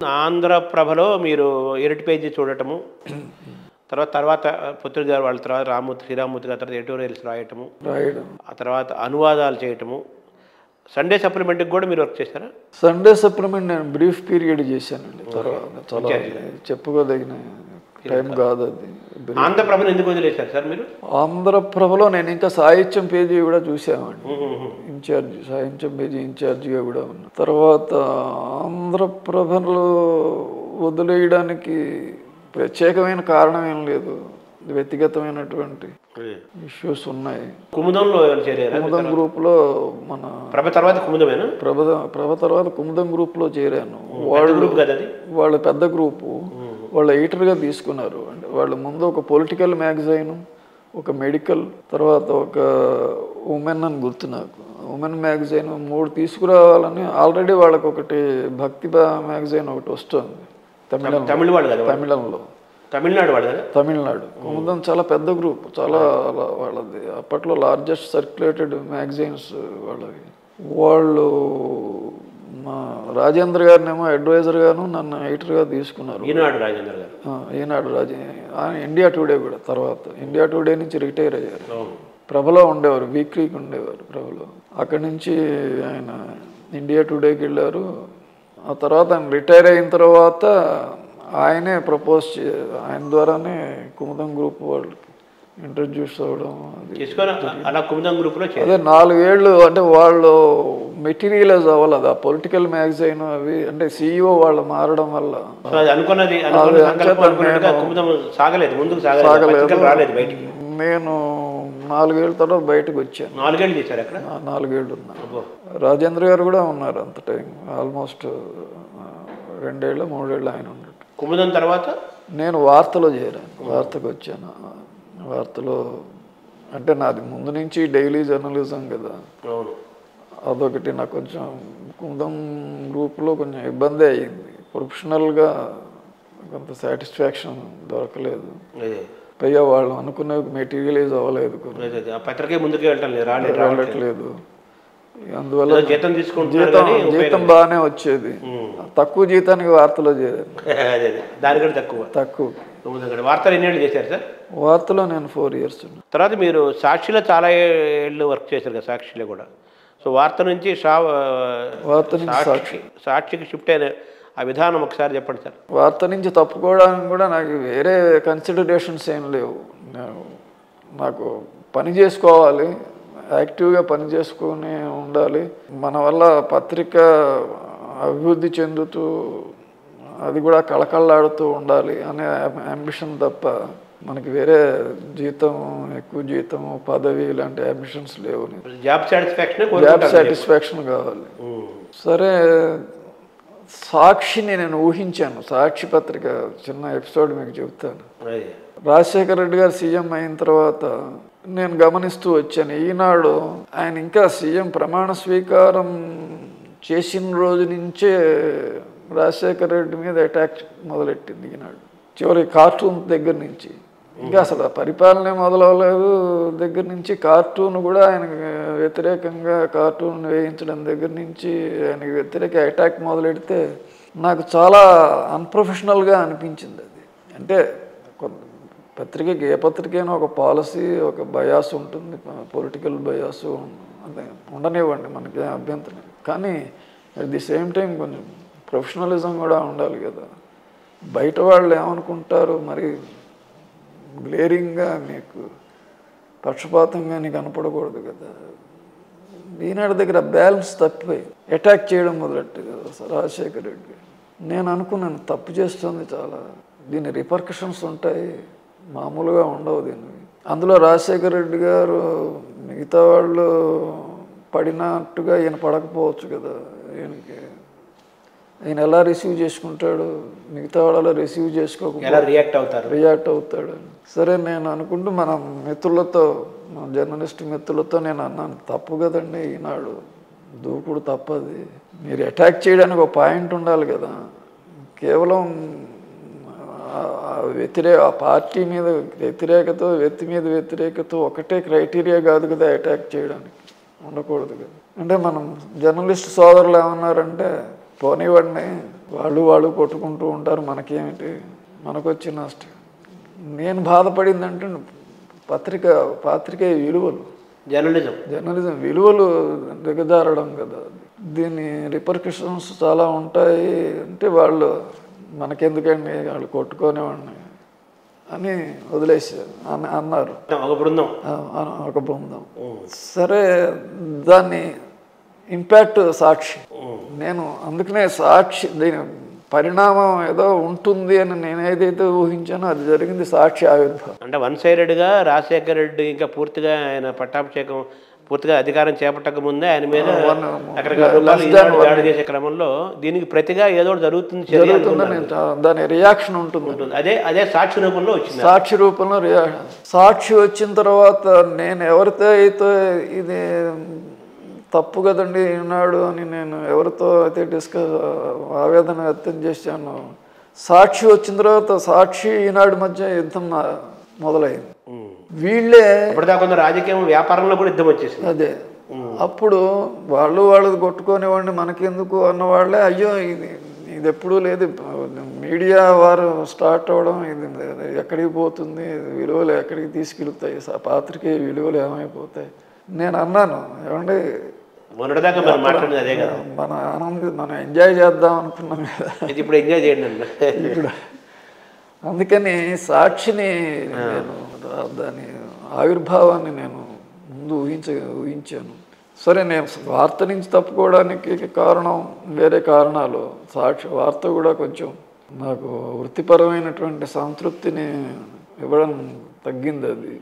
ఆంధ్రప్రభలో మీరు edit page చూడటము, తర్వాత పుత్రుడు గారు వాళ్ళ తర్వాత శ్రీరామూర్తి గారి తర్వాత ఎడిటోరియల్స్ రాయటము, ఆ తర్వాత అనువాదాలు చేయటము, సండే సప్లిమెంట్కి కూడా మీరు వర్క్ చేశారా? సండే సప్లిమెంట్ నేను బ్రీఫ్ పీరియడ్ చేశానండి. తర్వాత చాలా చెప్పుకోదగిన టైం కాదు అది. ఆంధ్రప్రభను ఎందుకు వదిలేశారు సార్ మీరు? ఆంధ్రప్రభలో నేను ఇంకా సాహిత్యం పేజీ కూడా చూసామండి. సాహిత్యం పేజీ ఇన్ఛార్జిగా కూడా ఉన్నా. తర్వాత ఆంధ్రప్రభలో వదిలేయడానికి ప్రత్యేకమైన కారణం ఏం లేదు, వ్యక్తిగతమైనటువంటి ఇష్యూస్ ఉన్నాయి. కుముదం గ్రూప్ లో మన ప్రభ తర్వాత కుముదమేనా? ప్రభ తర్వాత కుముదం గ్రూప్ లో చేరాను. వాళ్ళ పెద్ద గ్రూపు, వాళ్ళ ఎడిటర్గా తీసుకున్నారు. అంటే వాళ్ళ ముందు ఒక పొలిటికల్ మ్యాగజైన్, ఒక మెడికల్, తర్వాత ఒక ఉమెన్ అని గుర్తు నాకు, ఉమెన్ మ్యాగజైన్ 3 తీసుకురావాలని ఆల్రెడీ వాళ్ళకి ఒకటి భక్తి మ్యాగజైన్ ఒకటి వస్తుంది తమిళంలో. తమిళనాడు కుముదం చాలా పెద్ద గ్రూప్, చాలా వాళ్ళది అప్పట్లో లార్జెస్ట్ సర్క్యులేటెడ్ మ్యాగజైన్స్ వాళ్ళవి. వాళ్ళు మా రాజేంద్ర గారినేమో అడ్వైజర్గాను నన్ను ఎడిటర్గా తీసుకున్నారు. ఈనాడు ఇండియా టుడే కూడా. తర్వాత ఇండియా టుడే నుంచి రిటైర్ అయ్యారు. ప్రభలో ఉండేవారు, వీక్లీకి ఉండేవారు ప్రభలో. అక్కడి నుంచి ఆయన ఇండియా టుడేకి వెళ్ళారు. ఆ తర్వాత ఆయన రిటైర్ అయిన తర్వాత ఆయనే ఆయన ద్వారానే కుముదం గ్రూప్ వాళ్ళకి ఇంట్రడ్యూస్ అవ్వడం. అదే 4 ఏళ్ళు అంటే వాళ్ళు మెటీరియలైజ్ అవ్వాలి. ఆ పొలిటికల్ మ్యాగజైన్ అవి అంటే CEO వాళ్ళు మారడం వల్ల సాగలేదు. నేను 4 ఏళ్ళ తర్వాత బయటకు వచ్చాను. 4 ఏళ్ళు ఉన్నా. రాజేంద్ర గారు కూడా ఉన్నారు అంత టైం, ఆల్మోస్ట్ 2 ఏళ్ళు 3 ఏళ్ళు ఆయన ఉన్నాడు. కుముదం తర్వాత నేను వార్తలో చేరాను. వార్తకు వచ్చాను. వార్తలో అంటే నాది ముందు నుంచి డైలీ జర్నలిజం కదా, అదొకటి నాకు కొంచెం కుముదం గ్రూప్లో కొంచెం ఇబ్బంది అయ్యింది. ప్రొఫెషనల్గా కొంత సాటిస్ఫాక్షన్ దొరకలేదు. పైగా వాళ్ళు అనుకునే మెటీరియలైజ్ అవ్వలేదు, రావట్లేదు. అందువల్ల జీతం బాగానే వచ్చేది, తక్కువ జీతానికి వార్తలో చేరాను. తక్కువ. వార్తలు ఎన్ని ఏళ్ళు చేశారు సార్? వార్తలో నేను 4 years ఉన్నా. తర్వాత మీరు సాక్షిలో చాలా ఏళ్ళు వర్క్ చేశారు కదా, సాక్షిలో కూడా. సో వార్త నుంచి సాక్షికి షిఫ్ట్ అయిన ఆ విధానం ఒకసారి చెప్పండి సార్. వార్త నుంచి తప్పుకోవడానికి కూడా నాకు వేరే కన్సిడరేషన్స్ ఏం లేవు. నాకు పని చేసుకోవాలి, యాక్టివ్గా పని చేసుకుని ఉండాలి. మన వల్ల పత్రిక అభివృద్ధి చెందుతూ అది కూడా కళకళలాడుతూ ఉండాలి అనే అంబిషన్ తప్ప మనకి వేరే జీతం, ఎక్కువ జీతం, పదవి ఇలాంటి అంబిషన్స్ లేవు. జాబ్ సాటిస్ఫాక్షన్ కావాలి. సరే, సాక్షిని నేను ఊహించాను. సాక్షి పత్రిక చిన్న ఎపిసోడ్ మీకు చెబుతాను. రాజశేఖర రెడ్డి గారు సీఎం అయిన తర్వాత నేను గమనిస్తూ వచ్చాను, ఈనాడు ఆయన ఇంకా సీఎం ప్రమాణ స్వీకారం చేసిన రోజు నుంచే రాజశేఖర రెడ్డి మీద అటాక్ మొదలెట్టింది ఈనాడు. చివరి కార్టూన్ దగ్గర నుంచి, ఇంకా అసలు పరిపాలనే మొదలవలేదు దగ్గర నుంచి కార్టూన్ కూడా ఆయనకు వ్యతిరేకంగా కార్టూన్ వేయించడం దగ్గర నుంచి ఆయనకి వ్యతిరేక అటాక్ మొదలెడితే నాకు చాలా అన్ప్రొఫెషనల్గా అనిపించింది. అది అంటే పత్రికకి, ఏ పత్రికైనా ఒక పాలసీ, ఒక బయాస్ ఉంటుంది, పొలిటికల్ బయాస్ ఉండనివ్వండి, మనకి అభ్యంతరం. కానీ అట్ ది సేమ్ టైం కొంచెం ప్రొఫెషనలిజం కూడా ఉండాలి కదా. బయట వాళ్ళు ఏమనుకుంటారు మరి, గ్లేరింగ్గా మీకు పక్షపాతంగా నీకు కనపడకూడదు కదా. ఈనాడు దగ్గర బ్యాలెన్స్ తప్పిపోయి అటాక్ చేయడం మొదలెట్టు కదా రాజశేఖర రెడ్డి. నేను అనుకున్నాను తప్పు చేస్తుంది చాలా, దీని రిపర్కషన్స్ ఉంటాయి, మామూలుగా ఉండవు దీన్ని. అందులో రాజశేఖర రెడ్డి గారు మిగతా వాళ్ళు పడినట్టుగా ఈయన పడకపోవచ్చు కదా. ఈయన ఎలా రిసీవ్ చేసుకుంటాడు, మిగతా వాళ్ళు రిసీవ్ చేసుకోకుండా రియాక్ట్ అవుతాడు. సరే, నేను అనుకుంటూ మన మిత్రులతో, మన జర్నలిస్ట్ మిత్రులతో నేను అన్నాను, తప్పు కదండి ఈనాడు, దూకుడు తప్పది. మీరు అటాక్ చేయడానికి ఒక పాయింట్ ఉండాలి కదా. కేవలం ఆ పార్టీ మీద వ్యతిరేకత, వ్యక్తి మీద వ్యతిరేకత ఒకటే క్రైటీరియా కాదు కదా అటాక్ చేయడానికి, ఉండకూడదు కదా. అంటే మనం జర్నలిస్ట్ సోదరులు ఏమన్నారంటే, పోనివ్వండి వాళ్ళు కొట్టుకుంటూ ఉంటారు, మనకేమిటి, మనకు వచ్చిన నష్టం. నేను బాధపడిందంటే పాత్రికేయ విలువలు, జర్నలిజం విలువలు దిగజారడం కదా. దీని రిపర్కషన్స్ చాలా ఉంటాయి. అంటే వాళ్ళు మనకెందుకండి, వాళ్ళు కొట్టుకోనివ్వండి అని వదిలేసారు అన్నారు ఒక బృందం. సరే, దాన్ని ఇంపాక్ట్ సాక్షి. నేను అందుకనే సాక్షి దీని పరిణామం ఏదో ఉంటుంది అని నేను ఏదైతే ఊహించానో అది జరిగింది. సాక్షి ఆవిర్భావం అంటే వన్ సైడెడ్గా రాజశేఖర రెడ్డి ఇంకా పూర్తిగా ఆయన పట్టాభిషేకం పూర్తిగా అధికారం చేపట్టక ముందే ఆయన మీద దాడి చేసే క్రమంలో దీనికి ప్రతిగా ఏదో జరుగుతుందని దాని రియాక్షన్ ఉంటుంది. అదే సాక్షి రూపంలో వచ్చింది. సాక్షి రూపంలో రియాక్షన్. సాక్షి వచ్చిన తర్వాత నేను ఎవరితో అయితే ఇది తప్పు కదండి ఈనాడు అని నేను ఎవరితో అయితే ఆవేదన వ్యక్తం చేశాను, సాక్షి వచ్చిన తర్వాత సాక్షి ఈనాడు మధ్య యుద్ధం మొదలైంది. వీళ్ళే రాజకీయం వ్యాపారంలో కూడా యుద్ధం వచ్చేసింది. అదే అప్పుడు వాళ్ళది కొట్టుకోనివ్వండి మనకెందుకు అన్న వాళ్ళే, అయ్యో ఇది ఎప్పుడూ లేదు, మీడియా వారు స్టార్ట్ అవ్వడం, ఇది ఎక్కడికి పోతుంది, విలువలు ఎక్కడికి తీసుకెళ్తాయి, పాత్రికేయ విలువలు ఏమైపోతాయి. నేను అన్నాను, ఏమండి మన మనం ఎంజాయ్ చేద్దాం అనుకున్నాం కదా, ఇప్పుడు ఎంజాయ్ చేయండి. ఇప్పుడు అందుకని సాక్షిని నేను దాని ఆవిర్భావాన్ని నేను ముందు ఊహించాను. సరే, నేను వార్త నుంచి తప్పుకోవడానికి కారణం వేరే కారణాలు. సాక్షి వార్త కూడా కొంచెం నాకు వృత్తిపరమైనటువంటి సంతృప్తిని ఇవ్వడం తగ్గింది. అది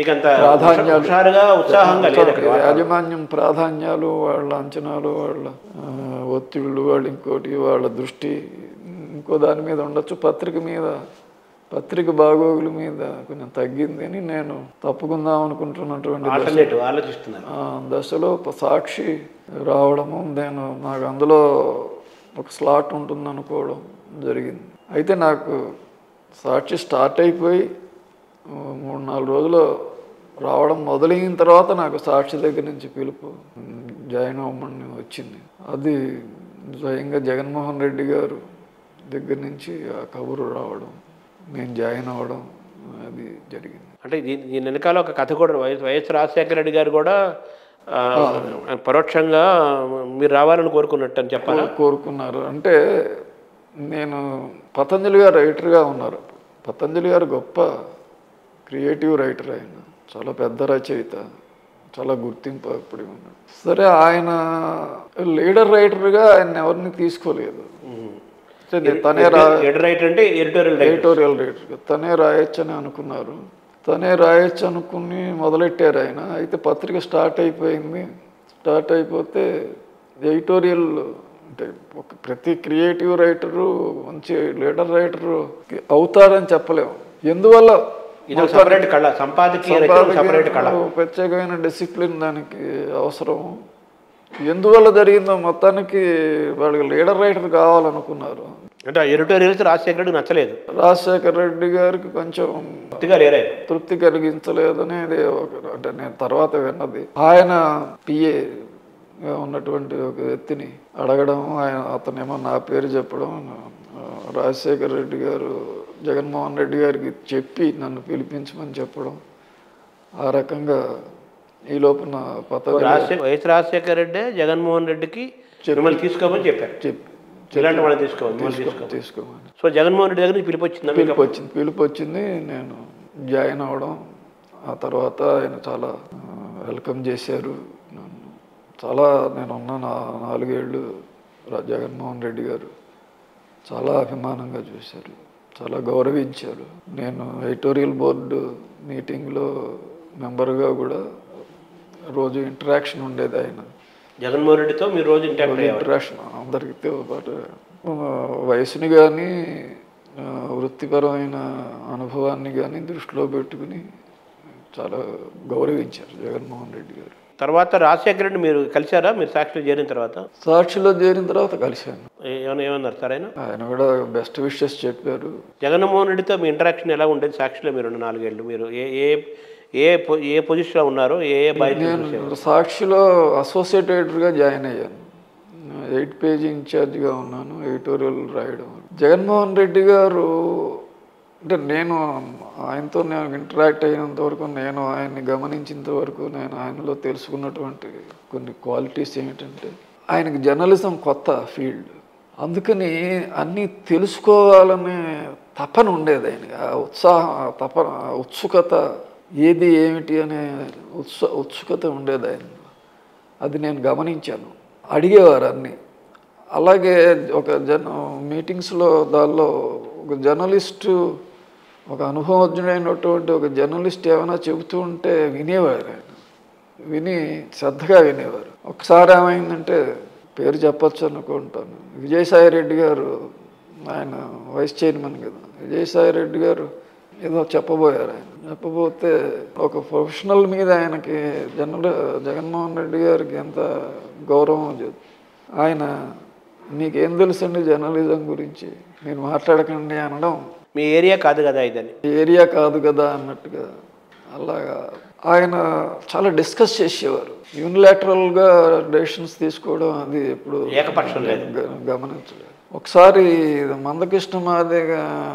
యాజమాన్యం ప్రాధాన్యాలు, వాళ్ళ అంచనాలు, వాళ్ళ ఒత్తిళ్ళు, వాళ్ళు ఇంకోటి వాళ్ళ దృష్టి ఇంకో దాని మీద ఉండొచ్చు. పత్రిక బాగోగుల మీద కొంచెం తగ్గింది అని నేను తప్పుకుందాం అనుకుంటున్నటువంటి దశలో సాక్షి రావడము, నాకు అందులో ఒక స్లాట్ ఉంటుంది అనుకోవడం జరిగింది. అయితే నాకు సాక్షి స్టార్ట్ అయిపోయి 3-4 రోజులు రావడం మొదలైన తర్వాత నాకు సాక్షి దగ్గర నుంచి పిలుపు జాయిన్ అవ్వమని వచ్చింది. అది స్వయంగా జగన్మోహన్ రెడ్డి గారు దగ్గర నుంచి ఆ కబురు రావడం, నేను జాయిన్ అవ్వడం, అది జరిగింది. అంటే దీని వెనకాల ఒక కథ కూడా, వైఎస్ రాజశేఖర రెడ్డి గారు కూడా పరోక్షంగా మీరు రావాలని కోరుకున్నట్టు అని చెప్పాలి. కోరుకున్నారు. అంటే నేను పతంజలి గారు రైటర్గా ఉన్నారు. పతంజలి గారు గొప్ప క్రియేటివ్ రైటర్, ఆయన చాలా పెద్ద రచయిత, చాలా గుర్తింపు అప్పుడు ఉన్నాడు. సరే, ఆయన లీడర్ రైటర్గా ఆయన ఎవరిని తీసుకోలేదు. తనే ఎడిటోరియల్ రైటర్, తనే రాయొచ్చని అనుకున్నారు. తనే రాయొచ్చు అనుకుని మొదలెట్టారు ఆయన. అయితే పత్రిక స్టార్ట్ అయిపోయింది. స్టార్ట్ అయిపోతే ఎడిటోరియల్ అంటే ప్రతి క్రియేటివ్ రైటరు మంచి లీడర్ రైటరు అవుతారని చెప్పలేము. ఎందువల్ల ప్రత్యేకమైన డిసిప్లిన్ దానికి అవసరం. ఎందువల్ల జరిగిందో మొత్తానికి వాళ్ళకి లీడర్ రైటర్ కావాలనుకున్నారు. అంటే ఎడిటోరియల్స్ రాజశేఖర రెడ్డి నచ్చలేదు. రాజశేఖర రెడ్డి గారికి కొంచెం తృప్తి కలిగించలేదనేది అంటే నేను తర్వాత విన్నది. ఆయన పిఏ ఉన్నటువంటి ఒక వ్యక్తిని అడగడం, అతనేమో నా పేరు చెప్పడం, రాజశేఖర రెడ్డి గారు జగన్మోహన్ రెడ్డి గారికి చెప్పి నన్ను పిలిపించమని చెప్పడం, ఆ రకంగా ఈ లోపల వైఎస్ రాజశేఖర రెడ్డి జగన్మోహన్ రెడ్డికి తీసుకోమని చెప్పారు. తీసుకోమని. సో జగన్మోహన్ రెడ్డి దగ్గర పిలుపు వచ్చింది. నేను జాయిన్ అవ్వడం, ఆ తర్వాత ఆయన చాలా వెల్కమ్ చేశారు నన్ను. చాలా నేనున్న 4 ఏళ్ళు జగన్మోహన్ రెడ్డి గారు చాలా అభిమానంగా చూశారు, చాలా గౌరవించారు. నేను ఎడిటోరియల్ బోర్డు మీటింగ్లో మెంబర్గా కూడా రోజు ఇంటరాక్షన్ ఉండేది. ఆయన జగన్మోహన్ రెడ్డితో మీరు రోజు ఇంటరాక్షన్ అందరితో పాటు వయసుని కానీ వృత్తిపరమైన అనుభవాన్ని కానీ దృష్టిలో పెట్టుకుని చాలా గౌరవించారు జగన్మోహన్ రెడ్డి గారు. తర్వాత రాజశేఖర రెడ్డి మీరు కలిశారా? మీరు సాక్షిలో చేరిన తర్వాత? సాక్షిలో చేరిన తర్వాత కలిశాను. ఏమన్నారు సార్ ఆయన? ఆయన కూడా బెస్ట్ విషెస్ చెప్పారు. జగన్మోహన్ రెడ్డితో మీ ఇంటరాక్షన్ ఎలా ఉండేది? సాక్షిలో మీరు 4 ఏళ్ళు మీరు ఏ పొజిషన్లో ఉన్నారు? నేను సాక్షిలో అసోసియేట్ ఎడిటర్గా జాయిన్ అయ్యాను. 8 పేజీ ఇన్ఛార్జిగా ఉన్నాను, ఎడిటోరియల్ రాయడం. జగన్మోహన్ రెడ్డి గారు అంటే నేను ఆయనతో ఇంటరాక్ట్ అయినంత వరకు, నేను ఆయన్ని గమనించినంత వరకు, నేను ఆయనలో తెలుసుకున్నటువంటి కొన్ని క్వాలిటీస్ ఏమిటంటే, ఆయనకి జర్నలిజం కొత్త ఫీల్డ్, అందుకని అన్నీ తెలుసుకోవాలనే తపన ఉండేది ఆయనకి. ఆ ఉత్సాహం, ఆ తపన, ఉత్సుకత, ఏది ఏమిటి అనే ఉత్సుకత ఉండేది ఆయన. అది నేను గమనించాను. అడిగేవారు అన్నీ. అలాగే ఒక మీటింగ్స్లో దానిలో ఒక జర్నలిస్టు, ఒక అనుభవజ్ఞుడైనటువంటి ఒక జర్నలిస్ట్ ఏమైనా చెబుతూ ఉంటే వినేవారు ఆయన. విని శ్రద్ధగా వినేవారు. ఒకసారి ఏమైందంటే, పేరు చెప్పచ్చు అనుకుంటాను, విజయసాయిరెడ్డి గారు, ఆయన వైస్ చైర్మన్ కదా, విజయసాయిరెడ్డి గారు ఏదో చెప్పబోయారు. ఆయన చెప్పబోతే ఒక ప్రొఫెషనల్ మీద ఆయనకి జగన్మోహన్ రెడ్డి గారికి ఎంత గౌరవం. ఆయన మీకేం తెలుసండి జర్నలిజం గురించి, మీరు మాట్లాడకండి అనడం, మీ ఏరియా కాదు కదా ఇదని, ఏరియా కాదు కదా అన్నట్టుగా. అలాగా ఆయన చాలా డిస్కస్ చేసేవారు. యూనిలాటరల్గా డెసిషన్స్ తీసుకోవడం అది ఎప్పుడు ఏకపక్షం లేదు, గమనించలేదు. ఒకసారి మందకృష్ణ మాదిగ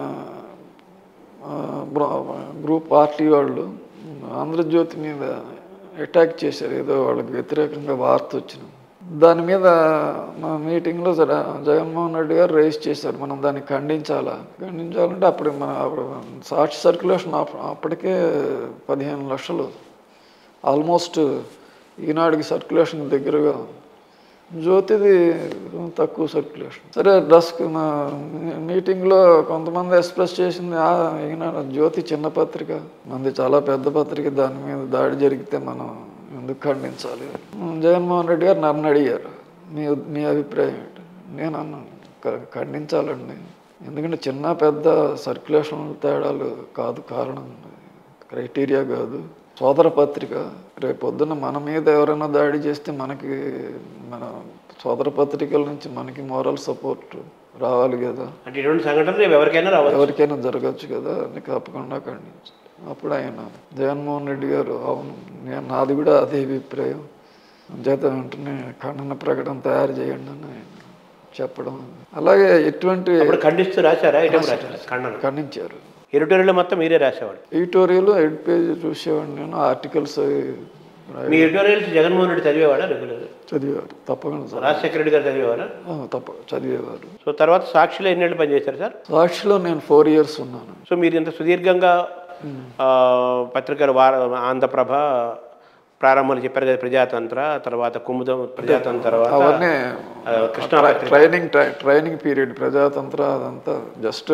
గ్రూప్ పార్టీ వాళ్ళు ఆంధ్రజ్యోతి మీద అటాక్ చేశారు, ఏదో వాళ్ళకి వ్యతిరేకంగా వార్త వచ్చిన దాని మీద. మా మీటింగ్లో జగన్మోహన్ రెడ్డి గారు రైజ్ చేశారు, మనం దాన్ని ఖండించాలంటే అప్పుడు సాక్షి సర్క్యులేషన్ అప్పటికే 15 లక్షలు, ఆల్మోస్ట్ ఈనాడుకి సర్క్యులేషన్ దగ్గరగా, జ్యోతిది తక్కువ సర్క్యులేషన్. సరే, మీటింగ్లో కొంతమంది ఎక్స్ప్రెస్ చేసింది, ఈనాడు జ్యోతి చిన్న పత్రిక, మంది చాలా పెద్ద పత్రిక, దాని మీద దాడి జరిగితే మనం ఎందుకు ఖండించాలి. జగన్మోహన్ రెడ్డి గారు నన్ను అడిగారు, మీ అభిప్రాయం ఏంటి. నేను అన్నాను, ఖండించాలండి, ఎందుకంటే చిన్న పెద్ద సర్క్యులేషన్ తేడాలు కాదు కారణం, క్రైటీరియా కాదు. సోదర పత్రిక, రేపు పొద్దున్న మన మీద ఎవరైనా దాడి చేస్తే మనకి, మన సోదర పత్రికల నుంచి మనకి మోరల్ సపోర్ట్ రావాలి కదా. అంటే ఇటువంటి సంఘటనలు ఎవరికైనా జరగచ్చు కదా, అని తప్పకుండా ఖండించాలి. అప్పుడు ఆయన జగన్మోహన్ రెడ్డి గారు, అవును, నాది కూడా అదే అభిప్రాయం, చేత వెంటనే ఖండన ప్రకటన తయారు చేయండి అని ఆయన చెప్పడం. అలాగే ఎటువంటి ఖండిస్తూ రాశారా? ఖండించారు. ఎడిటోరియల్ మొత్తం మీరే రాసేవాడు? ఎడిటోరియల్ 8 పేజీ చూసేవాడిని నేను. ఆర్టికల్స్ మీ ఎడిటోరియల్స్ జగన్మోహన్ రెడ్డి చదివేవాడా? రెగ్యులర్ చదివేవారు, తప్పకుండా. రాజశేఖర రెడ్డి గారు చదివేవారా? చదివేవారు. సో తర్వాత సాక్షిలో ఎన్నేళ్ళు పనిచేశారు సార్? సాక్షిలో నేను 4 years ఉన్నాను. సో మీరు ఇంత సుదీర్ఘంగా పత్రికలు, ఆంధ్రప్రభ ప్రారంభంలో చెప్పారు కదా, ప్రజాతంత్ర, తర్వాత కుముదం, ప్రజాతంత్ర, తర్వాత అవన్నీ కృష్ణా ట్రైనింగ్ పీరియడ్. ప్రజాతంత్ర అదంతా జస్ట్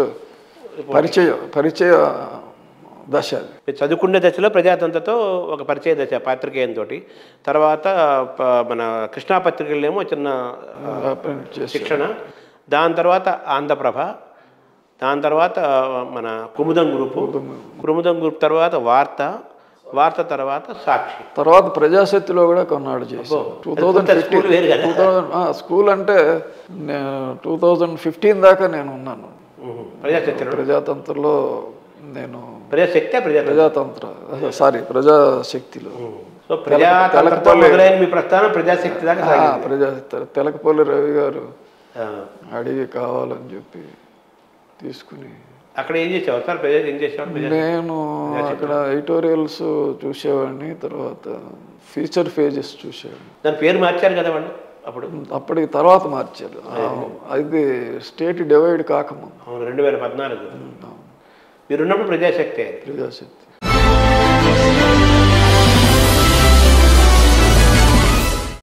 పరిచయ దశ. మీరు చదువుకునే దశలో ప్రజాతంత్రతో ఒక పరిచయ దశ పాత్రికేయంతో, తర్వాత మన కృష్ణా పత్రికలనేమో చిన్న శిక్షణ, దాని తర్వాత ఆంధ్రప్రభ, దాని తర్వాత మన కుముదం గ్రూప్ తర్వాత వార్త తర్వాత సాక్షి, తర్వాత ప్రజాశక్తిలో కూడా కొన్నాళ్ళు చేశాను. 2015 స్కూల్ అంటే 2015 దాకా నేను ఉన్నాను ప్రజాతంత్రలో. నేను ప్రజాతంత్ర ప్రజాశక్తిలో. తెలకపల్లి రవి గారు అడిగి కావాలని చెప్పి తీసుకుని అక్కడ ఏం చేసేవారు సార్? ఏం చేసేవారు? నేను అక్కడ ఎడిటోరియల్స్ చూసేవాడిని, తర్వాత ఫీచర్ పేజెస్ చూసేవాడిని. దాని పేరు మార్చారు కదా వాళ్ళు అప్పటికి, తర్వాత మార్చారు. అది స్టేట్ డివైడ్ కాకముందు, 2014 మీరున్నప్పుడు ప్రజాశక్తి.